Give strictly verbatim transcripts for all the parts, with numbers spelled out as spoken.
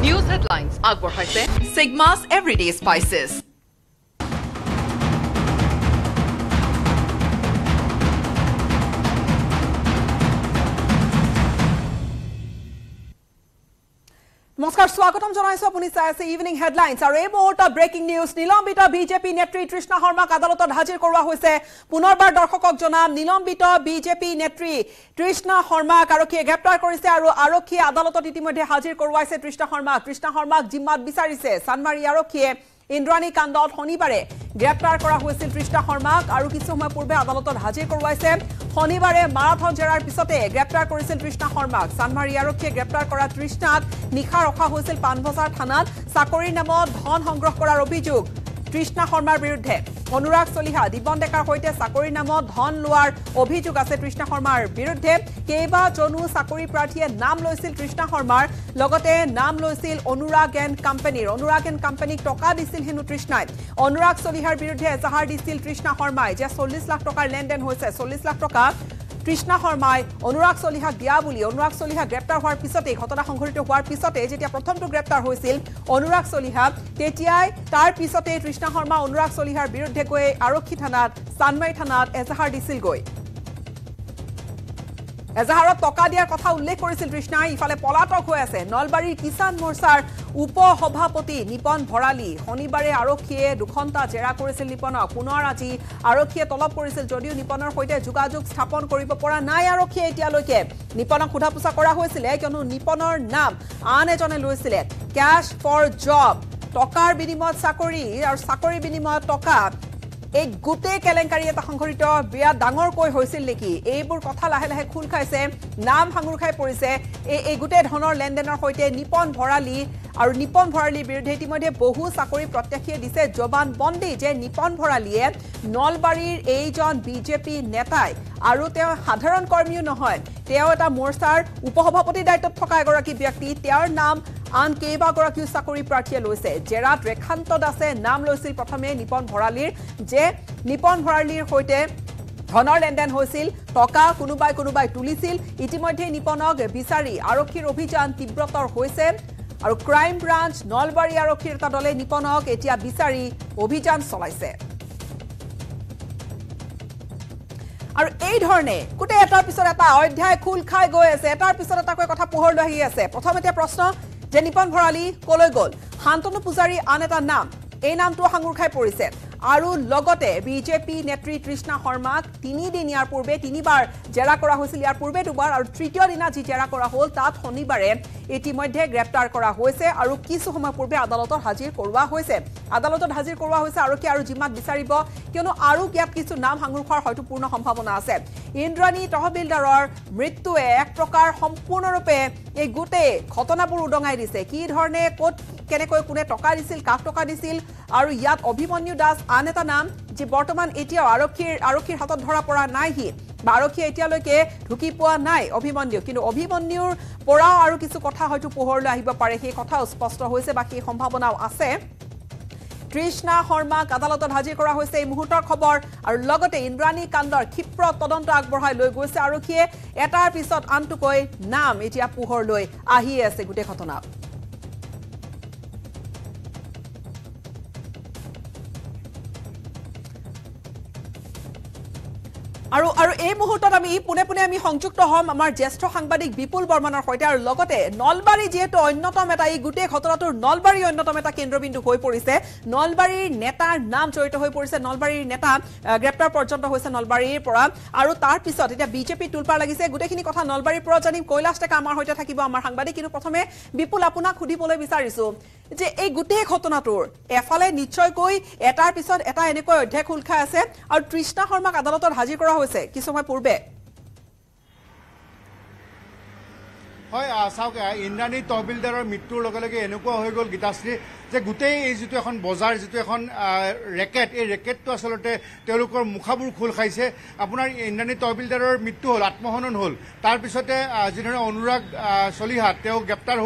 News headlines আগবঢ়াইছে Sigma's Everyday Spices. নমস্কাৰ স্বাগতম জনাইছো আপুনি চাই আছে ইভিনিং হেডলাইনছ আৰু এই মুহূৰ্তত ব্ৰেকিং নিউজ নিলম্বিত বিজেপি নেত্ৰী তৃষ্ণা শৰ্মাক আদালতত হাজিৰ কৰোৱা হৈছে পুনৰবাৰ দৰ্শকক জনাম নিলম্বিত বিজেপি নেত্ৰী তৃষ্ণা শৰ্মাক আৰক্ষীয়ে গ্ৰেপ্তাৰ কৰিছে আৰু আৰক্ষীয়ে আদালতত ইতিমধ্যে হাজিৰ কৰোৱাইছে তৃষ্ণা শৰ্মাক তৃষ্ণা শৰ্মাক জিম্মাত বিচাৰিছে চানমাৰী আৰক্ষীয়ে ইন্দ্ৰাণী কাণ্ডত শনিবাৰে গ্ৰেপ্তাৰ কৰা হৈছিল তৃষ্ণা শৰ্মাক আৰু কিছু সময় পূৰ্বে আদালতত হাজিৰ কৰোৱাইছে শনিবাৰে মাৰাথন জেৰাৰ পিছতে গ্ৰেপ্তাৰ কৰিছিল তৃষ্ণা শৰ্মাক চানমাৰী আৰক্ষীয়ে গ্ৰেপ্তাৰ কৰা তৃষ্ণাক নিশা ৰখা হৈছিল পানবজাৰ থানাত চাকৰিৰ নামত ধন সংগ্ৰহ কৰাৰ অভিযোগ তৃষ্ণা শৰ্মাৰ বিৰুদ্ধে অনুৰাগ চলিহা দিবন ডেকাৰ সৈতে চাকৰিৰ নামত ধন লোৱাৰ অভিযোগ আছে তৃষ্ণা শৰ্মাৰ বিৰুদ্ধে কেইবাজনো চাকৰি প্ৰাৰ্থীয়ে নাম লৈছিল তৃষ্ণা শৰ্মাৰ লগতে নাম লৈছিল অনুৰাগ এণ্ড কোম্পানীৰ অনুৰাগ এণ্ড কোম্পানীক টকা দিছিল হেনো তৃষ্ণাই অনুৰাগ চলিহাৰ বিৰুদ্ধে এজাহাৰ দিছিল তৃষ্ণা শৰ্মাই যে চল্লিছ লাখ টকাৰ লেনদেন হৈছে চল্লিছ লাখ টকা তৃষ্ণা শৰ্মাই অনুৰাগ চলিহাক দিয়া বুলি অনুৰাগ চলিহা গ্ৰেপ্তাৰ হোৱাৰ পিছতে ঘটনা সংঘটিত হোৱাৰ পিছতে যেতিয়া প্ৰথমটো গ্ৰেপ্তাৰ হৈছিল অনুৰাগ চলিহা তেতিয়াই তাৰ পিছতে তৃষ্ণা শৰ্মা অনুৰাগ চলিহাৰ বিৰুদ্ধে গৈ আৰক্ষী থানাত চানমাৰী থানাত এজাহাৰ দিছিল গৈ এজাহাৰত টকা দিয়াৰ কথা উল্লেখ কৰিছিল তৃষ্ণাই ইফালে পলাতক হৈ আছে নলবাৰীৰ কিষাণ মোৰ্চাৰ উপ সভাপতি নিপন ভৰালী শনিবাৰে আৰক্ষীয়ে দুঘণ্টা জেৰা কৰিছিল নিপনক পুনৰ আজি আৰক্ষীয়ে তলব কৰিছিল যদিও নিপনৰ সৈতে যোগাযোগ স্থাপন কৰিব পৰা নাই আৰক্ষীয়ে এতিয়ালৈকে নিপনক সোধা পোছা কৰা হৈছিলে কিয়নো নিপনৰ নাম আন এজনে লৈছিলে কেশ ফৰ জব টকাৰ বিনিময়ত চাকৰি আৰু চাকৰিৰ বিনিময়ত টকা এই গোটেই কেলেংকাৰী এটা সংঘটিত বিৰাট ডাঙৰকৈ হৈছিল নেকি এইবোৰ কথা লাহে লাহে খোল খাইছে নাম ভাঙুৰ খাই পৰিছে এই এই গোটেই ধনৰ লেনদেনৰ সৈতে নিপন ভৰালী আৰু নিপন ভৰালীৰ বিৰুদ্ধে ইতিমধ্যে বহু চাকৰি প্ৰত্যাশীয়ে দিছে জবান বন্দী যে নিপন ভৰালীয়ে নলবাৰীৰ এইজন বিজেপি নেতাই আৰু তেওঁ সাধাৰণ কৰ্মীও নহয় তেওঁ এটা মোৰ্চাৰ উপসভাপতিৰ দায়িত্বত থকা এগৰাকী ব্যক্তি তেওঁৰ নাম আন কেইবাগৰাকীও চাকৰি প্ৰাৰ্থীয়ে লৈছে জেৰাত ৰেখান্ত দাসে নাম লৈছিল প্ৰথমে নিপন ভৰালীৰ যে নিপন ভৰালীৰ সৈতে ধনৰ লেনদেন হৈছিল টকা কোনোবাই কোনোবাই তুলিছিল ইতিমধ্যে নিপনক বিচাৰি আৰক্ষীৰ অভিযান তীব্ৰতৰ হৈছে আৰু ক্ৰাইম ব্ৰাঞ্চ নলবাৰী আৰক্ষীৰ এটা দলে নিপনক এতিয়া বিচাৰি অভিযান চলাইছে আৰু এই ধৰণে গোটেই এটাৰ পিছত এটা অধ্যায় খোল খাই গৈ আছে এটাৰ পিছত এটাকৈ কথা পোহৰলৈ আহি আছে প্ৰথমতে প্ৰশ্ন যে নিপন ভৰালী কলৈ গ'ল শান্তনু পূজাৰী আন এটা নাম এই নামটো সাঙুৰ খাই পৰিছে আৰু লগতে বিজেপি নেত্ৰী তৃষ্ণা শৰ্মাক তিনিদিন ইয়াৰ পূৰ্বে তিনিবাৰ জেৰা কৰা হৈছিল ইয়াৰ পূৰ্বে দুবাৰ আৰু তৃতীয় দিনা যি জেৰা কৰা হ'ল তাত শনিবাৰে ইতিমধ্যে গ্ৰেপ্তাৰ কৰা হৈছে আৰু কিছু সময় পূৰ্বে আদালতত হাজিৰ কৰোৱা হৈছে আদালতত হাজিৰ কৰোৱা হৈছে আৰক্ষী আৰু জিম্মাত বিচাৰিব কিয়নো আৰু ইয়াত কিছু নাম সাঙুৰ খোৱাৰ হয়তো পূৰ্ণ সম্ভাৱনা আছে ইন্দ্ৰাণী তহবিলদাৰৰ মৃত্যুৱে এক প্ৰকাৰ সম্পূৰ্ণৰূপে এই গোটেই ঘটনাবোৰ উদঙাই দিছে কি ধৰণে ক'ত কেনেকৈ কোনে টকা দিছিল কাক টকা দিছিল আৰু ইয়াত অভিমন্যু দাস আন এটা নাম যে বৰ্তমান এতিয়াও আৰক্ষীৰ আৰক্ষীৰ হাতত ধৰা পৰা নাইহি বা আৰক্ষীয়ে এতিয়ালৈকে ঢুকি পোৱা নাই অভিমন্যু কিন্তু অভিমন্যুৰ পৰাও আৰু কিছু কথা হয়তো পোহৰলৈ আহিব পাৰে সেই কথাও স্পষ্ট হৈছে বা সেই সম্ভাৱনাও আছে তৃষ্ণা শৰ্মাক আদালতত হাজিৰ কৰা হৈছে এই মুহূৰ্তৰ খবৰ আৰু লগতে ইন্দ্ৰাণী কাণ্ডৰ ক্ষীপ্ৰ তদন্ত আগবঢ়াই লৈ গৈছে আৰক্ষীয়ে এটাৰ পিছত আনটোকৈ নাম এতিয়া পোহৰলৈ আহি আছে গোটেই ঘটনা আৰু আৰু এই মুহূৰ্তত আমি পুনে পুনে আমি সংযুক্ত হম আমাৰ জ্যেষ্ঠ সাংবাদিক বিপুল বৰ্মনৰ সৈতে আৰু লগতে নলবাৰী যিহেতু অন্যতম এটা এই গোটেই ঘটনাটোৰ নলবাৰী অন্যতম এটা কেন্দ্ৰবিন্দু হৈ পৰিছে নলবাৰীৰ নেতাৰ নাম জড়িত হৈ পৰিছে নলবাৰীৰ নেতা গ্ৰেপ্তাৰ পৰ্যন্ত হৈছে নলবাৰীৰ পৰা আৰু তাৰ পিছত এতিয়া বিজেপি টুলপাৰ লাগিছে গোটেইখিনি কথা নলবাৰীৰ পৰা জানিম কৈলাশ টেকা আমাৰ সৈতে থাকিব আমাৰ সাংবাদিক কিন্তু প্ৰথমে বিপুল আপোনাক সুধিবলৈ বিচাৰিছো যে এই গোটেই ঘটনাটোৰ এফালে নিশ্চয়কৈ এটাৰ পিছত এটা এনেকৈ অধ্যায় খোল খাই আছে আৰু তৃষ্ণা শৰ্মাক আদালতত হাজিৰ কৰা হৈছে কিছু সময় পূৰ্বে হয় চাওক ইন্দ্ৰাণী তহবিলদাৰৰ মৃত্যুৰ লগে লগে এনেকুৱা হৈ গ'ল গীতাশ্ৰী যে গোটেই এই যিটো এখন বজাৰ যিটো এখন ৰেকেট এই ৰেকেটটো আচলতে তেওঁলোকৰ মুখাবোৰ খোল খাইছে আপোনাৰ ইন্দ্ৰাণী তহবিলদাৰৰ মৃত্যু হ'ল আত্মহনন হ'ল তাৰপিছতে যিধৰণে অনুৰাগ চলিহা তেওঁ গ্ৰেপ্তাৰ হ'ল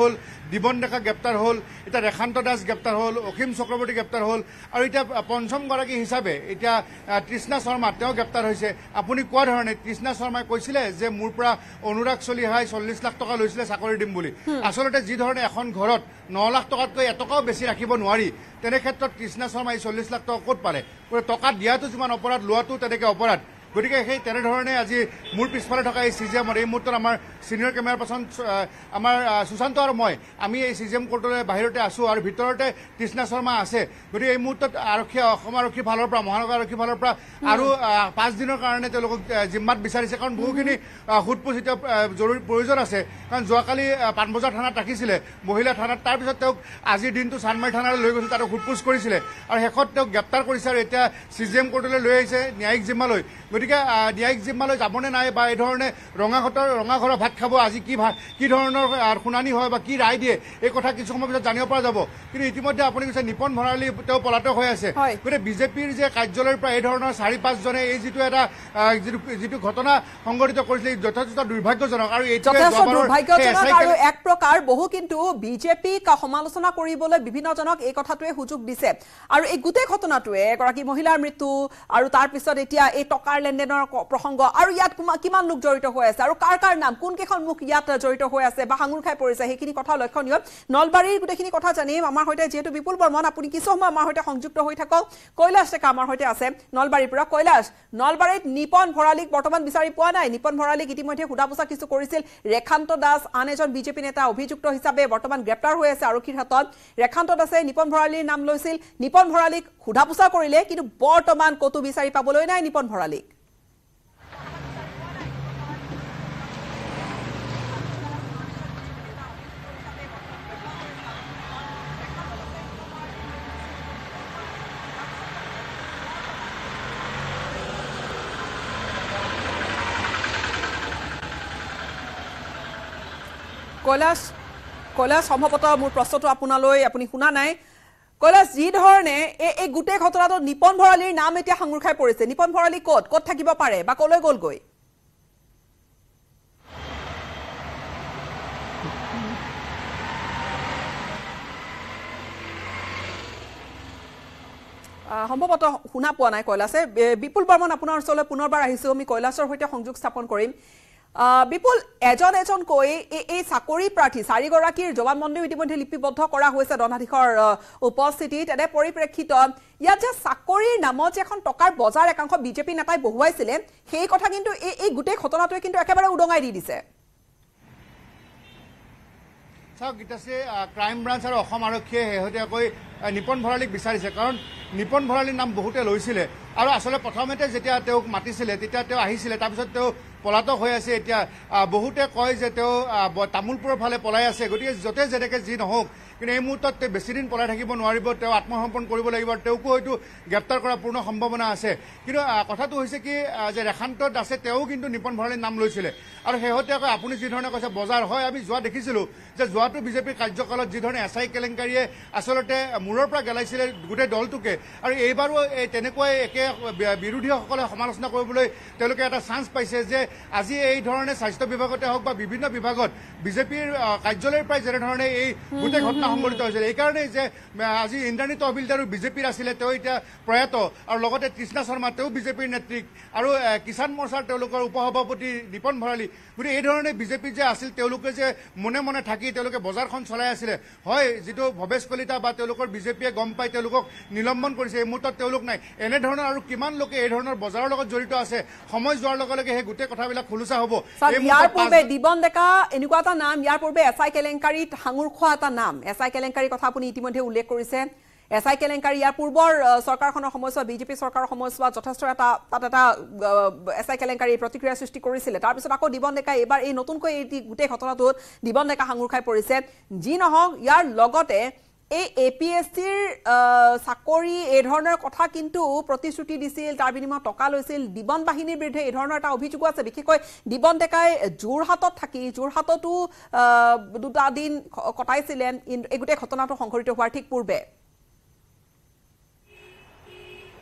দিবন ডেকা গ্ৰেপ্তাৰ হ'ল, এতিয়া ৰেখান্ত দাস গ্ৰেপ্তাৰ হ'ল, অসীম চক্ৰৱৰ্তী গ্ৰেপ্তাৰ হ'ল, আৰু এতিয়া পঞ্চমগৰাকী হিচাপে এতিয়া তৃষ্ণা শৰ্মা তেওঁ গ্ৰেপ্তাৰ হৈছে। আপুনি কোৱা ধৰণে তৃষ্ণা শৰ্মাই কৈছিলে যে মোৰ পৰা অনুৰাগ চলিহাই চল্লিছ লাখ টকা লৈছিলে চাকৰি দিম বুলি। আচলতে যি ধৰণে এখন ঘৰত ন লাখ টকাতকৈ এটকাও বেছি ৰাখিব নোৱাৰি, তেনে ক্ষেত্ৰত তৃষ্ণা শৰ্মাই চল্লিছ লাখ টকা ক'ত পালে? টকা দিয়াটো যিমান অপৰাধ, লোৱাটো তেনেকৈ অপৰাধ। গতিকে সেই তেনেধৰণে আজি মোৰ পিছফালে থকা এই চি জি এমৰ এই মুহূৰ্তত আমাৰ ছিনিয়ৰ কেমেৰা পাৰ্চন আমাৰ সুশান্ত আৰু মই আমি এই চি জি এম কোৰ্টলৈ বাহিৰতে আছোঁ আৰু ভিতৰতে তৃষ্ণা শৰ্মা আছে। গতিকে এই মুহূৰ্তত আৰক্ষী অসম আৰক্ষীৰ ফালৰ পৰা মহানগৰ আৰক্ষীৰ ফালৰ পৰা আৰু পাঁচ দিনৰ কাৰণে তেওঁলোকক জিম্মাত বিচাৰিছে, কাৰণ বহুখিনি সোধ পোছ এতিয়া জৰুৰী প্ৰয়োজন আছে। কাৰণ যোৱাকালি পাণবজাৰ থানাত ৰাখিছিলে, মহিলা থানাত, তাৰপিছত তেওঁক আজিৰ দিনটো চানমাৰী থানালৈ লৈ গৈছিল, তাতে সোধ পোছ কৰিছিলে আৰু শেষত তেওঁক গ্ৰেপ্তাৰ কৰিছে আৰু এতিয়া চি জি এম কোৰ্টলৈ লৈ আহিছে ন্যায়িক জিম্মালৈ। গতিকে ন্যায়িক জিম্মালৈ যাবনে নাই বা এই ধৰণে ৰঙাঘৰৰ ৰঙাঘৰৰ ভাত খাব, আজি কি ভাত কি ধৰণৰ শুনানি হয় বা কি ৰায় দিয়ে এই কথা কিছু সময় পিছত জানিব পৰা যাব। কিন্তু ইতিমধ্যে আপুনি কৈছে নিপন ভৰালী তেওঁ পলাতক হৈ আছে। গতিকে বিজেপিৰ যে কাৰ্যালয়ৰ পৰা এই ধৰণৰ চাৰি পাঁচজনে এই যিটো এটা যিটো যিটো ঘটনা সংঘটিত কৰিছিলে যথেষ্ট দুৰ্ভাগ্যজনক আৰু আৰু এক প্ৰকাৰ বহু কিন্তু বিজেপিক সমালোচনা কৰিবলৈ বিভিন্নজনক এই কথাটোৱে সুযোগ দিছে। আৰু এই গোটেই ঘটনাটোৱে এগৰাকী মহিলাৰ মৃত্যু আৰু তাৰপিছত এতিয়া এই টকাৰ লেনদেনৰ প্ৰসংগ আৰু ইয়াত কিমান লোক জড়িত হৈ আছে আৰু কাৰ কাৰ নাম, কোন কেইখন মুখ ইয়াত জড়িত হৈ আছে বা সাঙুৰ খাই পৰিছে, সেইখিনি কথা লক্ষণীয়। নলবাৰীৰ গোটেইখিনি কথা জানিম। আমাৰ সৈতে যিহেতু বিপুল বৰ্মন, আপুনি কিছু সময় আমাৰ সৈতে সংযুক্ত হৈ থাকক। কৈলাশ ডেকা আমাৰ সৈতে আছে নলবাৰীৰ পৰা। কৈলাশ, নলবাৰীত নিপন ভৰালীক বৰ্তমান বিচাৰি পোৱা নাই। নিপন ভৰালীক ইতিমধ্যে সোধা পোছা কিছু কৰিছিল। ৰেখান্ত দাস আন এজন বিজেপি নেতা অভিযুক্ত হিচাপে বৰ্তমান গ্ৰেপ্তাৰ হৈ আছে আৰক্ষীৰ হাতত। ৰেখান্ত দাসে নিপন ভৰালীৰ নাম লৈছিল, নিপন ভৰালীক সোধা পোছা কৰিলে, কিন্তু বৰ্তমান ক'তো বিচাৰি পাবলৈ নাই নিপন ভৰালীক। কৈলাশ কৈলাশ সম্ভৱতঃ মোৰ প্ৰশ্নটো আপোনালৈ আপুনি শুনা নাই। কৈলাশ, যি ধৰণে এই গোটেই ঘটনাটোত নিপন ভৰালীৰ নাম এতিয়া সাঙুৰ খাই পৰিছে, নিপন ভৰালী ক'ত ক'ত থাকিব পাৰে বা ক'লৈ গ'লগৈ? সম্ভৱতঃ শুনা পোৱা নাই কৈলাশে। বিপুল বৰ্মন আপোনাৰ ওচৰলৈ পুনৰবাৰ আহিছোঁ, আমি কৈলাশৰ সৈতে সংযোগ স্থাপন কৰিম। বিপুল, এজন এজনকৈ এই চাকৰি প্ৰাৰ্থী চাৰিগৰাকীৰ জবানবন্দীও ইতিমধ্যে লিপিবদ্ধ কৰা হৈছে দণ্ডাধীশৰ উপস্থিতিত। এনে পৰিপ্ৰেক্ষিতত ইয়াত যে চাকৰিৰ নামত যে এখন টকাৰ বজাৰ একাংশ বিজেপি নেতাই বহুৱাইছিলে, সেই কথা কিন্তু এই গোটেই ঘটনাটোৱে কিন্তু একেবাৰে উদঙাই দি দিছে। চাওক গীতাশ্ৰী, ক্ৰাইম ব্ৰাঞ্চ আৰু অসম আৰক্ষীয়ে শেহতীয়াকৈ নিপন ভৰালীক বিচাৰিছে, কাৰণ নিপন ভৰালীৰ নাম বহুতে লৈছিলে আৰু আচলতে প্ৰথমতে যেতিয়া তেওঁক মাতিছিলে তেতিয়া তেওঁ আহিছিলে, তাৰপিছত তেওঁ পলাতক হৈ আছে। এতিয়া বহুতে কয় যে তেওঁ তামোলপুৰৰ ফালে পলাই আছে। গতিকে য'তে যেনেকৈ যি নহওক, কিন্তু এই মুহূৰ্তত তেওঁ বেছিদিন পলাই থাকিব নোৱাৰিব, তেওঁ আত্মসমৰ্পণ কৰিব লাগিব আৰু তেওঁকো হয়তো গ্ৰেপ্তাৰ কৰাৰ পূৰ্ণ সম্ভাৱনা আছে। কিন্তু কথাটো হৈছে কি যে ৰেখান্ত দাসে তেওঁ কিন্তু নিপন ভৰালীৰ নাম লৈছিলে আৰু শেহতীয়াকৈ আপুনি যি ধৰণে কৈছে বজাৰ হয়, আমি যোৱা দেখিছিলোঁ যে যোৱাটো বিজেপিৰ কাৰ্যকালত যি ধৰণে এছ আই কেলেংকাৰীয়ে আচলতে মূৰৰ পৰা গেলাইছিলে গোটেই দলটোকে, আৰু এইবাৰো এই তেনেকুৱাই একে বিৰোধীসকলে সমালোচনা কৰিবলৈ তেওঁলোকে এটা চান্স পাইছে যে আজি এই ধৰণে স্বাস্থ্য বিভাগতে হওক বা বিভিন্ন বিভাগত বিজেপিৰ কাৰ্যালয়ৰ পৰাই যেনেধৰণে এই গোটেই ঘটনা সংঘটিত হৈছিল, এইকাৰণেই যে আজি ইন্দ্ৰাণী তহবিলদাৰো বিজেপিৰ আছিলে, তেওঁ এতিয়া প্ৰয়াত, আৰু লগতে তৃষ্ণা শৰ্মা তেওঁ বিজেপিৰ নেত্ৰী আৰু কিষাণ মৰ্চাৰ তেওঁলোকৰ উপসভাপতি নিপন ভৰালী। গতিকে এই ধৰণে বিজেপি যে আছিল, তেওঁলোকে যে মনে মনে থাকি তেওঁলোকে বজাৰখন চলাই আছিলে। হয়, যিটো ভৱেশ কলিতা বা তেওঁলোকৰ বিজেপিয়ে গম পাই তেওঁলোকক নিলম্বন কৰিছে, এই মুহূৰ্তত তেওঁলোক নাই। এনেধৰণৰ আৰু কিমান লোকে এই ধৰণৰ বজাৰৰ লগত জড়িত আছে, সময় যোৱাৰ লগে লগে সেই গোটেই কথাবিলাক খোলোচা হ'ব। ইয়াৰ পূৰ্বে দিবন ডেকা এনেকুৱা এটা নাম, ইয়াৰ পূৰ্বে এছ আই কেলেংকাৰীত সাঙুৰ খোৱা এটা নাম, এছ আই কেলেংকাৰীৰ কথা আপুনি ইতিমধ্যে উল্লেখ কৰিছে। এছ আই কেলেংকাৰী ইয়াৰ পূৰ্বৰ চৰকাৰখনৰ সময়ছোৱা বিজেপি চৰকাৰৰ সময়ছোৱা যথেষ্ট এটা তাত এটা এছ আই কেলেংকাৰী প্ৰতিক্ৰিয়া সৃষ্টি কৰিছিলে। তাৰপিছত আকৌ দিবন ডেকা এইবাৰ এই নতুনকৈ এই গোটেই ঘটনাটোত দিবন ডেকা সাঙুৰ খাই পৰিছে। যি নহওক, ইয়াৰ লগতে এই এ পি এছ চিৰ চাকৰি এই ধৰণৰ কথা কিন্তু প্ৰতিশ্ৰুতি দিছিল, তাৰ বিনিময়ত টকা লৈছিল। দিবন বাহিনীৰ বিৰুদ্ধে এই ধৰণৰ এটা অভিযোগো আছে। বিশেষকৈ দিবন ডেকাই যোৰহাটত থাকি যোৰহাটতো দুটা দিন কটাইছিলে এই গোটেই ঘটনাটো সংঘটিত হোৱাৰ ঠিক পূৰ্বে।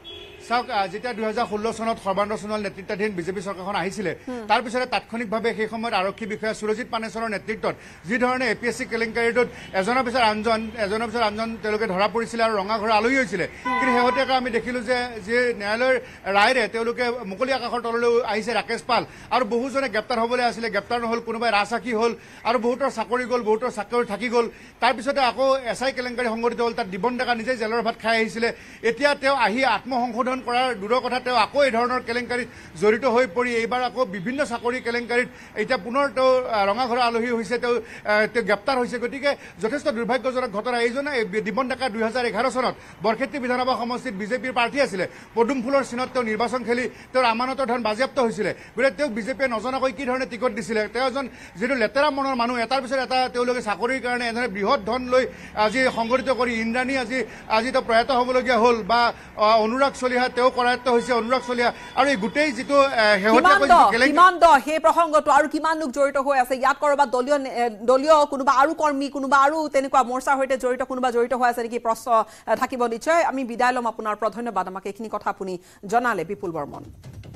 চাওক যেতিয়া দুই হাজাৰ ষোল্ল চনত সৰ্বানন্দ সোণোৱাল নেতৃত্বাধীন বিজেপি চৰকাৰখন আহিছিলে তাৰ পিছতে তাৎক্ষণিকভাৱে সেই সময়ত আৰক্ষী বিষয়া সুৰজিৎ পানেশ্বৰৰ নেতৃত্বত যি ধৰণে এ পি এছ চি কেলেংকাৰীটোত এজনৰ পিছত আনজন এজনৰ পিছত আনজন তেওঁলোকে ধৰা পৰিছিলে আৰু ৰঙা ঘৰ আলহী হৈছিলে কিন্তু শেহতীয়াকৈ আমি দেখিলো যে যি ন্যায়ালয়ৰ ৰায়ৰে তেওঁলোকে মুকলি আকাশৰ তললৈ আহিছে ৰাকেশ পাল আৰু বহুজনে গ্ৰেপ্তাৰ হ'বলৈ আছিলে গ্ৰেপ্তাৰ নহ'ল কোনোবাই ৰাজসাক্ষী হ'ল আৰু বহুতৰ চাকৰি গ'ল বহুতৰ চাকৰি থাকি গ'ল তাৰপিছতে আকৌ এছ আই কেলেংকাৰী সংঘটিত হ'ল তাত দিবন ডেকা নিজে জেলৰ ভাত খাই আহিছিলে এতিয়া তেওঁ আহি আত্মসংশোধন কৰাৰ দূৰৰ কথা তেওঁ আকৌ এই ধৰণৰ কেলেংকাৰীত জড়িত হৈ পৰি এইবাৰ আকৌ বিভিন্ন চাকৰি কেলেংকাৰীত এতিয়া পুনৰ তেওঁ ৰঙাঘৰ আলহী হৈছে তেওঁ তেওঁ গ্ৰেপ্তাৰ হৈছে গতিকে যথেষ্ট দুৰ্ভাগ্যজনক ঘটনা এইজনে দিবন ডেকা দুই হাজাৰ এঘাৰ চনত বৰক্ষেত্ৰী বিধানসভা সমষ্টিত বিজেপিৰ প্ৰাৰ্থী আছিলে পদুম ফুলৰ চিনত তেওঁ নিৰ্বাচন খেলি তেওঁৰ আমানতৰ ধন বাজেয়াপ্ত হৈছিলে গতিকে তেওঁক বিজেপিয়ে নজনাকৈ কি ধৰণে টিকট দিছিলে তেওঁ এজন যিটো লেতেৰা মনৰ মানুহ এটাৰ পিছত এটা তেওঁলোকে চাকৰিৰ কাৰণে এনে বৃহৎ ধন লৈ আজি সংগঠিত কৰি ইন্দ্ৰাণী আজি আজি তেওঁ প্ৰয়াত হ'বলগীয়া হ'ল বা অনুৰাগ চলিহা তেওঁ কৰায়ত্ত হৈছে অনুৰাগ চলিহা আৰু এই গোটেই যিটো কিমান দ সেই প্ৰসংগটো আৰু কিমান লোক জড়িত হৈ আছে ইয়াত কৰবাত দলীয় দলীয় কোনোবা আৰু কৰ্মী কোনোবা আৰু তেনেকুৱা মৰ্চাৰ সৈতে জড়িত কোনোবা জড়িত হৈ আছে নেকি প্ৰশ্ন থাকিব নিশ্চয় আমি বিদায় ল'ম আপোনাৰ পৰা ধন্যবাদ আমাক এইখিনি কথা আপুনি জনালে বিপুল বৰ্মন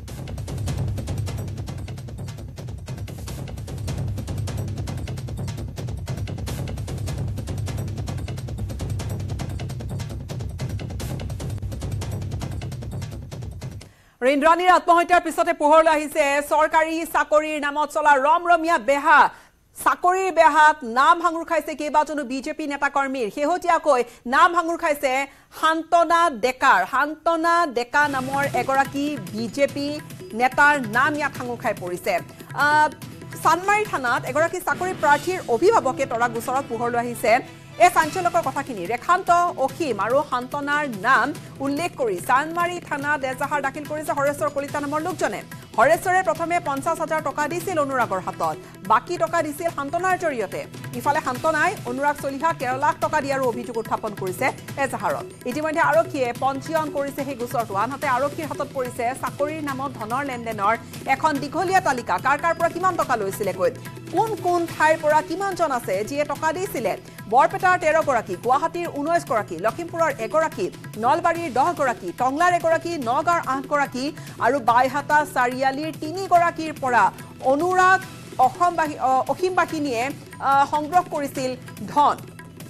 ইন্দ্ৰাণীৰ আত্মহত্যাৰ পিছতে পোহৰলৈ আহিছে চৰকাৰী চাকৰিৰ নামত চলা ৰমৰমীয়া বেহা চাকৰিৰ বেহাত নাম ভাঙুৰ খাইছে কেইবাজনো বিজেপি নেতা কৰ্মীৰ শেহতীয়াকৈ নাম ভাঙুৰ খাইছে শান্তনা ডেকাৰ শান্তনা ডেকা নামৰ এগৰাকী বিজেপি নেতাৰ নাম ইয়াত ভাঙুৰ খাই পৰিছে চানমাৰী থানাত এগৰাকী চাকৰি প্ৰাৰ্থীৰ অভিভাৱকে তৰা গোচৰত পোহৰলৈ আহিছে এই চাঞ্চল্যকৰ কথাখিনি ৰেখান্ত অসীম আৰু শান্তনাৰ নাম উল্লেখ কৰি চানমাৰী থানাত এজাহাৰ দাখিল কৰিছে হৰেশ্বৰ কলিতা নামৰ লোকজনে হৰেশ্বৰে প্ৰথমে পঞ্চাছ হাজাৰ টকা দিছিল অনুৰাগৰ হাতত বাকী টকা দিছিল শান্তনাৰ জৰিয়তে ইফালে শান্তনাই অনুৰাগ চলিহাক তেৰ লাখ টকা দিয়াৰো অভিযোগ উত্থাপন কৰিছে এজাহাৰত ইতিমধ্যে আৰক্ষীয়ে পঞ্জীয়ন কৰিছে সেই গোচৰটো আনহাতে আৰক্ষীৰ হাতত পৰিছে চাকৰিৰ নামত ধনৰ লেনদেনৰ এখন দীঘলীয়া তালিকা কাৰ কাৰ পৰা কিমান টকা লৈছিলে কৈ কোন কোন ঠাইৰ পৰা কিমানজন আছে যিয়ে টকা দিছিলে বৰপেটাৰ তেৰ গৰাকী গুৱাহাটীৰ ঊনৈছ গৰাকী লখিমপুৰৰ এগৰাকী নলবাৰীৰ দহ গৰাকী টংলাৰ এগৰাকী নগাঁৱৰ আঠ গৰাকী আৰু বাইহাটা চাৰিআলিৰ তিনি গৰাকীৰ পৰা অনুৰাগ অসমবাসী অসীম বাহিনীয়ে সংগ্ৰহ কৰিছিল ধন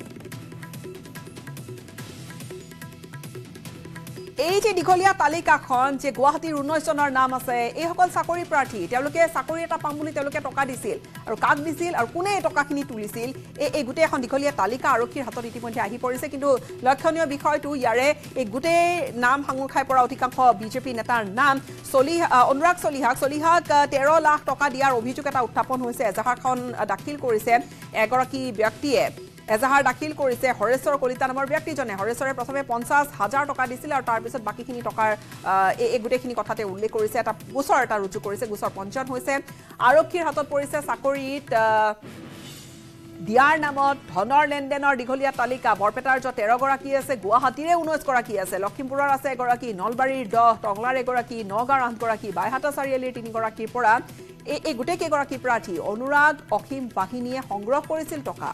এই যে দীঘলীয়া তালিকাখন যে গুৱাহাটীৰ ঊনৈছ জনৰ নাম আছে এইসকল চাকৰি প্ৰাৰ্থী তেওঁলোকে চাকৰি এটা পাম বুলি তেওঁলোকে টকা দিছিল আৰু কাক দিছিল আৰু কোনে এই টকাখিনি তুলিছিল এই এই গোটেই এখন দীঘলীয়া তালিকা আৰক্ষীৰ হাতত ইতিমধ্যে আহি পৰিছে কিন্তু লক্ষণীয় বিষয়টো ইয়াৰে এই গোটেই নাম ভাঙুৰ খাই পৰা অধিকাংশ বিজেপি নেতাৰ নাম চলিহা অনুৰাগ চলিহাক চলিহাক তেৰ লাখ টকা দিয়াৰ অভিযোগ এটা উত্থাপন হৈছে এজাহাৰখন দাখিল কৰিছে এগৰাকী ব্যক্তিয়ে এজাহাৰ দাখিল কৰিছে হৰেশ্বৰ কলিতা নামৰ ব্যক্তিজনে হৰেশ্বৰে প্ৰথমে পঞ্চাছ হাজাৰ টকা দিছিল আৰু তাৰপিছত বাকীখিনি টকাৰ এই গোটেইখিনি কথাতে উল্লেখ কৰিছে এটা গোচৰ এটা ৰুজু কৰিছে গোচৰ পঞ্জীয়ন হৈছে আৰক্ষীৰ হাতত পৰিছে চাকৰিত দিয়াৰ নামত ধনৰ লেনদেনৰ দীঘলীয়া তালিকা বৰপেটাৰ য'ত তেৰ গৰাকী আছে গুৱাহাটীৰে ঊনৈছ গৰাকী আছে লখিমপুৰৰ আছে এগৰাকী নলবাৰীৰ দহ টংলাৰ এগৰাকী নগাঁৱৰ আঠ গৰাকী বাইহাটা চাৰিআলিৰ তিনি গৰাকীৰ পৰা এই এই গোটেই কেইগৰাকী প্ৰাৰ্থী অনুৰাগ অসীম বাহিনীয়ে সংগ্ৰহ কৰিছিল টকা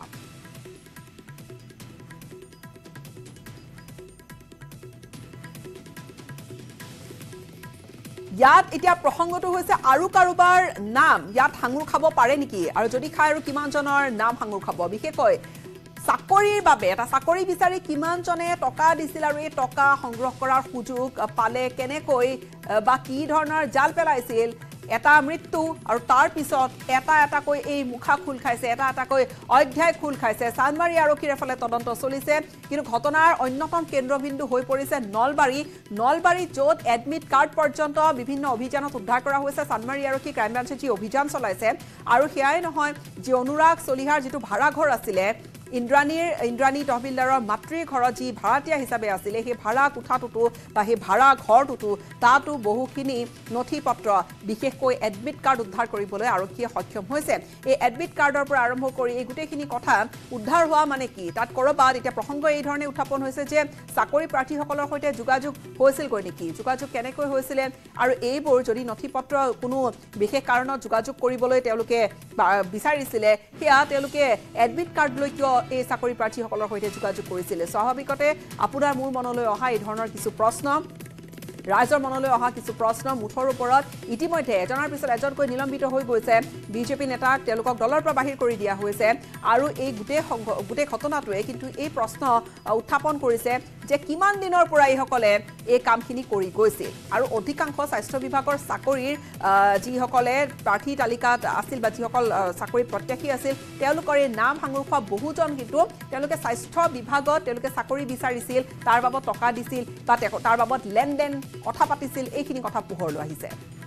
ইয়াত এতিয়া প্ৰসংগটো হৈছে আৰু কাৰোবাৰ নাম ইয়াত হাঙুৰ খাব পাৰে নেকি আৰু যদি খায় আৰু কিমানজনৰ নাম হাঙুৰ খাব বিশেষকৈ চাকৰিৰ বাবে এটা চাকৰি বিচাৰি কিমানজনে টকা দিছিল আৰু এই টকা সংগ্ৰহ কৰাৰ সুযোগ পালে কেনেকৈ বা কি ধৰণৰ জাল পেলাইছিল এটা মৃত্যু আৰু তাৰ পিছত এটা এটাকৈ এই মুখা খোল খাইছে এটা এটাকৈ অধ্যায় খোল খাইছে চানমাৰী আৰক্ষীৰ এফালে তদন্ত চলিছে কিন্তু ঘটনাৰ অন্যতম কেন্দ্ৰবিন্দু হৈ পৰিছে নলবাৰী নলবাৰী য'ত এডমিট কাৰ্ড পৰ্যন্ত বিভিন্ন অভিযানত উদ্ধাৰ কৰা হৈছে চানমাৰী আৰক্ষী ক্ৰাইম ব্ৰাঞ্চে যি অভিযান চলাইছে আৰু সেয়াই নহয় যি অনুৰাগ চলিহাৰ যিটো ভাড়াঘৰ আছিলে ইন্দ্ৰাণীৰ ইন্দ্ৰাণী তহবিলদাৰৰ মাতৃৰ ঘৰত যি ভাড়াতীয়া হিচাপে আছিলে সেই ভাড়া কোঠাটোতো বা সেই ভাড়া ঘৰটোতো তাতো বহুখিনি নথি পত্ৰ বিশেষকৈ এডমিট কাৰ্ড উদ্ধাৰ কৰিবলৈ আৰক্ষীয়ে সক্ষম হৈছে এই এডমিট কাৰ্ডৰ পৰা আৰম্ভ কৰি এই গোটেইখিনি কথা উদ্ধাৰ হোৱা মানে কি তাত কৰবাত এতিয়া প্ৰসংগ এই ধৰণে উত্থাপন হৈছে যে চাকৰি প্ৰাৰ্থীসকলৰ সৈতে যোগাযোগ হৈছিল কৈ নেকি যোগাযোগ কেনেকৈ হৈছিলে আৰু এইবোৰ যদি নথি পত্ৰ কোনো বিশেষ কাৰণত যোগাযোগ কৰিবলৈ তেওঁলোকে বিচাৰিছিলে সেয়া তেওঁলোকে এডমিট কাৰ্ড লৈ কিয় এই চাকৰি প্ৰাৰ্থীসকলৰ সৈতে যোগাযোগ কৰিছিল স্বাভাৱিকতে আপোনাৰ মোৰ মনলৈ অহা এই ধৰণৰ কিছু প্ৰশ্ন ৰাইজৰ মনলৈ অহা কিছু প্ৰশ্ন মুঠৰ ওপৰত ইতিমধ্যে এজনৰ পিছত এজনকৈ নিলম্বিত হৈ গৈছে বিজেপি নেতাক তেওঁলোকক দলৰ পৰা বাহিৰ কৰি দিয়া হৈছে আৰু এই গোটেই গোটেই ঘটনাটোৱে কিন্তু এই প্ৰশ্ন উত্থাপন কৰিছে যে কিমান দিনৰ পৰা এইসকলে এই কামখিনি কৰি গৈছিল আৰু অধিকাংশ স্বাস্থ্য বিভাগৰ চাকৰিৰ যিসকলে প্ৰাৰ্থী তালিকাত আছিল বা যিসকল চাকৰি প্ৰত্যাশী আছিল তেওঁলোকৰ এই নাম সাঙুৰ খোৱা বহুজন কিন্তু তেওঁলোকে স্বাস্থ্য বিভাগত তেওঁলোকে চাকৰি বিচাৰিছিল তাৰ বাবদ টকা দিছিল বা তাৰ বাবদ লেনদেন কথা পাতিছিল এইখিনি কথা পোহৰলৈ আহিছে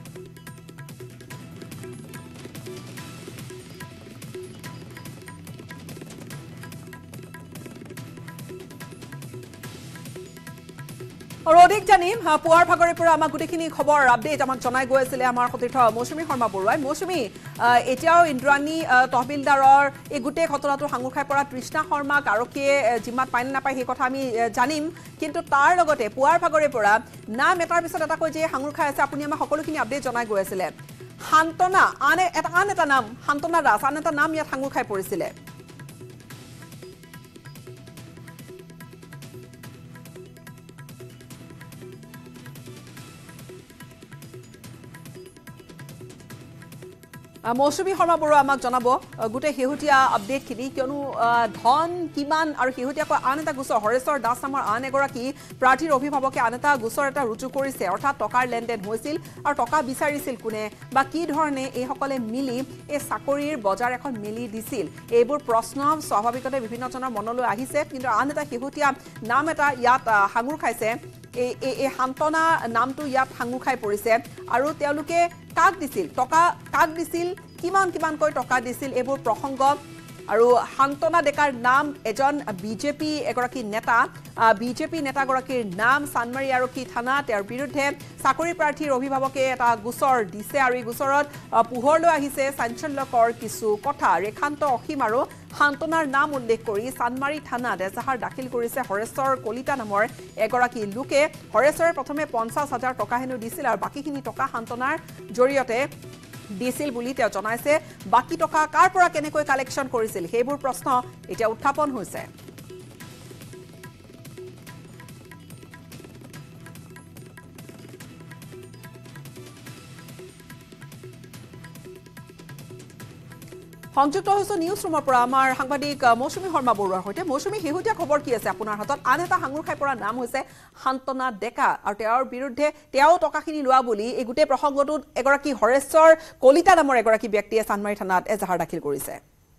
আৰু অধিক জানিম পুৱাৰ ভাগৰে পৰা আমাক গোটেইখিনি খবৰ আপডেট আমাক জনাই গৈ আছিলে আমাৰ সতীৰ্থ মৌচুমী শৰ্মা বৰুৱাই মৌচুমী এতিয়াও ইন্দ্ৰাণী তহবিলদাৰৰ এই গোটেই ঘটনাটো সাঙুৰ খাই পৰা তৃষ্ণা শৰ্মাক আৰক্ষীয়ে জিম্মাত পাই নাপায় সেই কথা আমি জানিম কিন্তু তাৰ লগতে পুৱাৰ ভাগৰে পৰা নাম এটাৰ পিছত এটা কৈ যে সাঙুৰ খাই আছে আপুনি আমাক সকলোখিনি আপডেট জনাই গৈ আছিলে শান্তনা আন এটা আন এটা নাম শান্তনা দাস আন এটা নাম ইয়াত সাঙুৰ খাই পৰিছিলে মৌচুমী শৰ্মা বৰুৱা আমাক জনাব গোটেই শেহতীয়া আপডেটখিনি কিয়নো ধন কিমান আৰু শেহতীয়াকৈ আন এটা গোচৰ হৰেশ্বৰ দাস নামৰ আন এগৰাকী প্ৰাৰ্থীৰ অভিভাৱকে আন এটা গোচৰ এটা ৰুজু কৰিছে অৰ্থাৎ টকাৰ লেনদেন হৈছিল আৰু টকা বিচাৰিছিল কোনে বা কি ধৰণে এইসকলে মিলি এই চাকৰিৰ বজাৰ এখন মিলি দিছিল এইবোৰ প্ৰশ্ন স্বাভাৱিকতে বিভিন্নজনৰ মনলৈ আহিছে কিন্তু আন এটা শেহতীয়া নাম এটা ইয়াত সাঙুৰ খাইছে এই এই শান্তনা নামটো ইয়াত সাঙুৰ খাই পৰিছে আৰু তেওঁলোকে কাক দিছিল টকা কাক দিছিল কিমান কিমানকৈ টকা দিছিল এইবোৰ প্ৰসংগ আৰু শান্তনা ডেকাৰ নাম এজন বিজেপি এগৰাকী নেতা বিজেপি নেতাগৰাকীৰ নাম চানমাৰী আৰক্ষী থানা তেওঁৰ বিৰুদ্ধে চাকৰি প্ৰাৰ্থীৰ অভিভাৱকে এটা গোচৰ দিছে আৰু এই গোচৰত পোহৰলৈ আহিছে চাঞ্চল্যকৰ কিছু কথা ৰেখান্ত অসীম আৰু শান্তনাৰ নাম উল্লেখ কৰি চানমাৰী থানাত এজাহাৰ দাখিল কৰিছে হৰেশ্বৰ কলিতা নামৰ এগৰাকী লোকে হৰেশ্বৰে প্ৰথমে পঞ্চাছ হাজাৰ টকা হেনো দিছিল আৰু বাকীখিনি টকা শান্তনাৰ জৰিয়তে দিছিল বুলি তেওঁ জনাইছে বাকি টকা কাৰ পৰা কেনেকৈ কালেকশ্যন কৰিছিল সেইবোৰ প্ৰশ্ন এতিয়া উত্থাপন হৈছে সংযুক্ত হৈছে নিউজ ৰুমৰ পৰা আমাৰ সাংবাদিক মৌচুমী শৰ্মা বৰুৱাৰ সৈতে মৌচুমী শেহতীয়া খবৰ কি আছে আপোনাৰ হাতত আন এটা সাঙুৰ খাই পৰা নাম হৈছে শান্তনা ডেকা আৰু তেওঁৰ বিৰুদ্ধে তেওঁ টকাখিনি লোৱা বুলি এই গোটেই প্ৰসংগটোত এগৰাকী হৰেশ্বৰ কলিতা নামৰ এগৰাকী ব্যক্তিয়ে চানমাৰী থানাত এজাহাৰ দাখিল কৰিছে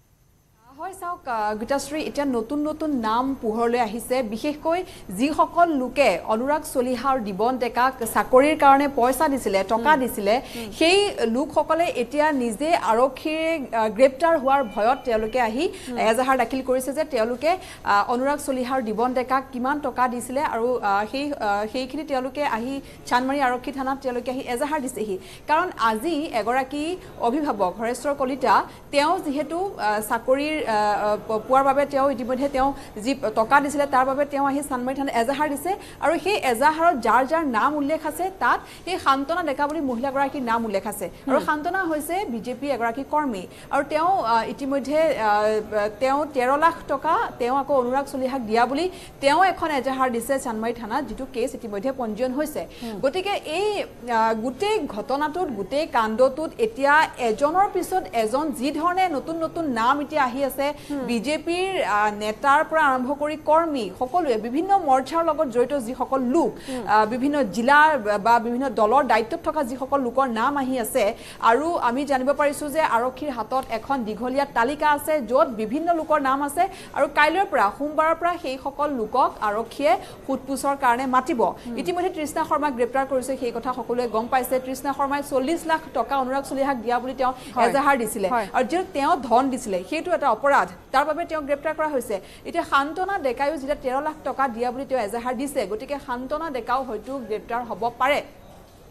হয় চাওক গীতাশ্ৰী এতিয়া নতুন নতুন নাম পোহৰলৈ আহিছে বিশেষকৈ যিসকল লোকে অনুৰাগ চলিহাৰ দিবন ডেকাক চাকৰিৰ কাৰণে পইচা দিছিলে টকা দিছিলে সেই লোকসকলে এতিয়া নিজে আৰক্ষীৰ গ্ৰেপ্তাৰ হোৱাৰ ভয়ত তেওঁলোকে আহি এজাহাৰ দাখিল কৰিছে যে তেওঁলোকে অনুৰাগ চলিহাৰ দিবন ডেকাক কিমান টকা দিছিলে আৰু সেই সেইখিনি তেওঁলোকে আহি চানমাৰী আৰক্ষী থানাত তেওঁলোকে আহি এজাহাৰ দিছেহি কাৰণ আজি এগৰাকী অভিভাৱক হৰেশ্বৰ কলিতা তেওঁ যিহেতু চাকৰিৰ পুৱাৰ বাবে তেওঁ ইতিমধ্যে তেওঁ যি টকা দিছিলে তাৰ বাবে তেওঁ আহি চানমাৰী থানাত এজাহাৰ দিছে আৰু সেই এজাহাৰত যাৰ যাৰ নাম উল্লেখ আছে তাত সেই শান্তনা ডেকা বুলি মহিলাগৰাকীৰ নাম উল্লেখ আছে আৰু শান্তনা হৈছে বিজেপি এগৰাকী কৰ্মী আৰু তেওঁ ইতিমধ্যে তেওঁ তেৰ লাখ টকা তেওঁ আকৌ অনুৰাগ চলিহাক দিয়া বুলি তেওঁ এখন এজাহাৰ দিছে চানমাৰী থানাত যিটো কেছ ইতিমধ্যে পঞ্জীয়ন হৈছে গতিকে এই গোটেই ঘটনাটোত গোটেই কাণ্ডটোত এতিয়া এজনৰ পিছত এজন যি ধৰণে নতুন নতুন নাম এতিয়া আহি আছে বিজেপিৰ নেতাৰ পৰা আৰম্ভ কৰি কৰ্মী সকলোৱে বিভিন্ন মৰ্চাৰ লগত জড়িত যিসকল লোক বিভিন্ন জিলাৰ বা বিভিন্ন দলৰ দায়িত্বত থকা যিসকল লোকৰ নাম আহি আছে আৰু আমি জানিব পাৰিছো যে আৰক্ষীৰ হাতত এখন দীঘলীয়া তালিকা আছে য'ত বিভিন্ন লোকৰ নাম আছে আৰু কাইলৈৰ পৰা সোমবাৰৰ পৰা সেই সকল লোকক আৰক্ষীয়ে ফুটপুছৰ কাৰণে মাতিব ইতিমধ্যে তৃষ্ণা শৰ্মাক গ্ৰেপ্তাৰ কৰিছে সেই কথা সকলোৱে গম পাইছে তৃষ্ণা শৰ্মাই চল্লিছ লাখ টকা অনুৰাগ চলিহাক দিয়া বুলি তেওঁ এজাহাৰ দিছিলে আৰু যে তেওঁ ধন দিছিলে সেইটো এটা অপৰাধ তাৰ বাবে তেওঁ গ্ৰেপ্তাৰ কৰা হৈছে এতিয়া শান্তনা ডেকায়ো যেতিয়া তেৰ লাখ টকা দিয়া বুলি তেওঁ এজাহাৰ দিছে গতিকে শান্তনা ডেকাও হয়তো গ্ৰেপ্তাৰ হ'ব পাৰে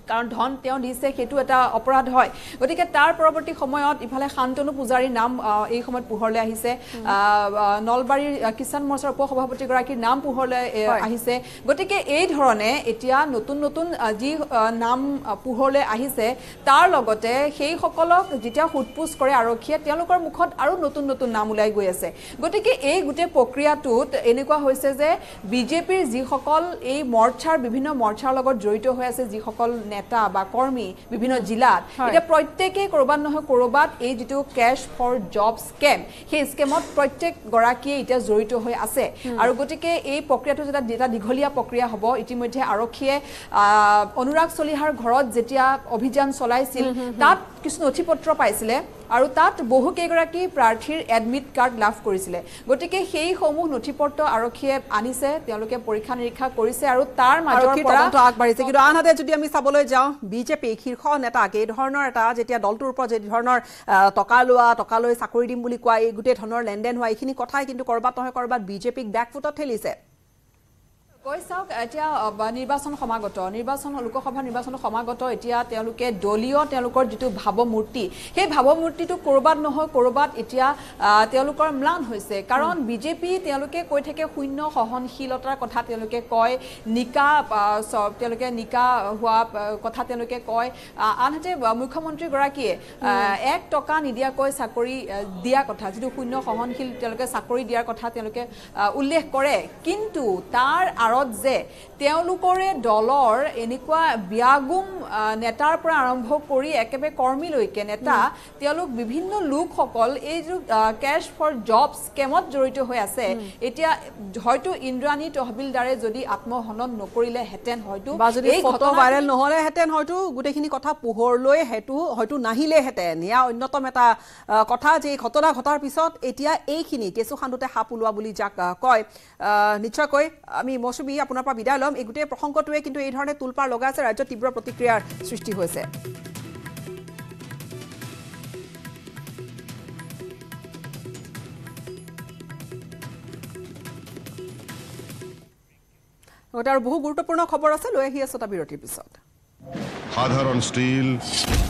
কাৰণ ধন তেওঁ দিছে সেইটো এটা অপৰাধ হয় গতিকে তাৰ পৰৱৰ্তী সময়ত ইফালে শান্তনু পূজাৰীৰ নাম এই সময়ত পোহৰলৈ আহিছে নলবাৰীৰ কিষাণ মৰ্চাৰ উপসভাপতি গৰাকীৰ নাম পোহৰলৈ আহিছে গতিকে এই ধৰণে এতিয়া নতুন নতুন যি নাম পোহৰলৈ আহিছে তাৰ লগতে সেই সকলক যেতিয়া হুটপুছ কৰে আৰক্ষীয়ে তেওঁলোকৰ মুখত আৰু নতুন নতুন নাম ওলাই গৈ আছে গতিকে এই গোটেই প্ৰক্ৰিয়াটোত এনেকুৱা হৈছে যে বিজেপিৰ যিসকল এই মৰ্চাৰ বিভিন্ন মৰ্চাৰ লগত জড়িত হৈ আছে যিসকল নেতা বা কৰ্মী বিভিন্ন জিলাত এটা প্ৰত্যেককে কৰবাত নহয় কৰবাত এই যেটো ক্যাশ ফৰ জব স্কেম সেই স্কেমত প্ৰত্যেক গৰাকীয়ে এটা জড়িত হৈ আছে আৰু গতিকে এই প্ৰক্ৰিয়াটো যেটা যেটা দীঘলীয়া প্ৰক্ৰিয়া হ'ব ইতিমধ্যে আৰক্ষীয়ে অনুৰাগ চলিহাৰ ঘৰত যেতিয়া অভিযান চলাইছিল তাত কিছু নথিপত্ৰ পাইছিলে আৰু তাত বহু কেইগৰাকী প্ৰাৰ্থীৰ এডমিট কাৰ্ড লাভ কৰিছিলে গতিকে সেই সমূহ নথিপত্ৰ আৰক্ষীয়ে আনিছে তেওঁলোকে পৰীক্ষা নিৰীক্ষা কৰিছে আৰু তাৰ মাজৰ পৰা তদন্ত আগবাঢ়িছে কিন্তু আনহাতে যদি আমি চাবলৈ যাওঁ বিজেপি শীৰ্ষ নেতাক এই ধৰণৰ এটা যেতিয়া দলটোৰ ওপৰত যে ধৰণৰ টকা লোৱা টকা লৈ চাকৰি দিম বুলি কোৱা এই গোটেই ধৰণৰ লেনদেন হোৱা এইখিনি কথাই কিন্তু কৰবাত নহয় কৰবাত বিজেপিক ব্যাকফুটত ঠেলিছে কৈ চাওক এতিয়া নিৰ্বাচন সমাগত নিৰ্বাচন লোকসভা নিৰ্বাচন সমাগত এতিয়া তেওঁলোকে দলীয় তেওঁলোকৰ যেটো ভাৱমূৰ্তি সেই ভাৱমূৰ্তিটো কৰবাত নহয় কৰবাত এতিয়া তেওঁলোকৰ ম্লান হৈছে কাৰণ বিজেপি তেওঁলোকে কৈ থাকে শূন্য সহনশীলতাৰ কথা তেওঁলোকে কয় নিকা তেওঁলোকে নিকা হোৱা কথা তেওঁলোকে কয় আনহাতে মুখ্যমন্ত্ৰী গৰাকীয়ে এক টকা নিদিয়াকৈ চাকৰি দিয়া কথা যেটো শূন্য সহনশীল তেওঁলোকে চাকৰি দিয়াৰ কথা তেওঁলোকে উল্লেখ কৰে কিন্তু তাৰ যে তেওঁলোকৰে দলৰ এনেকুৱা বিয়াগুম নেতাৰ পৰা আৰম্ভ কৰি একেবাৰে কৰ্মীলৈকে নেতা তেওঁলোক বিভিন্ন লোকসকল এই যে ক্যাশ ফৰ জব স্কেমত জড়িত হৈ আছে এতিয়া হয়তো ইন্দ্ৰাণী তহবিলদাৰে যদি আত্মহনন নকৰিলে হেতেন হয়তো এই ফটো ভাইৰেল নহলে হেতেন হয়তো গুটেখিনি কথা পোহৰলৈ হেতু হয়তো নাহিলে হেতেন ইয়া অন্যতম এটা কথা যে ঘটনা ঘটাৰ পিছত এতিয়া এইখিনি কেছু খান্দুতে হাপ ওলোৱা বুলি যাক কয় নিশ্চয়কৈ আমি মৌসুমী আপোনাৰ পৰা বিদায় লম এই গোটেই প্ৰসংগটোৱে কিন্তু এই ধৰণে তুলপাৰ লগা আছে ৰাজ্যত তীব্ৰ প্ৰতিক্ৰিয়াৰ সৃষ্টি হৈছে আৰু বহু গুৰুত্বপূৰ্ণ খবৰ আছে লৈ আহি আছো তা বিৰতিৰ পিছত সাধাৰণ ষ্টীল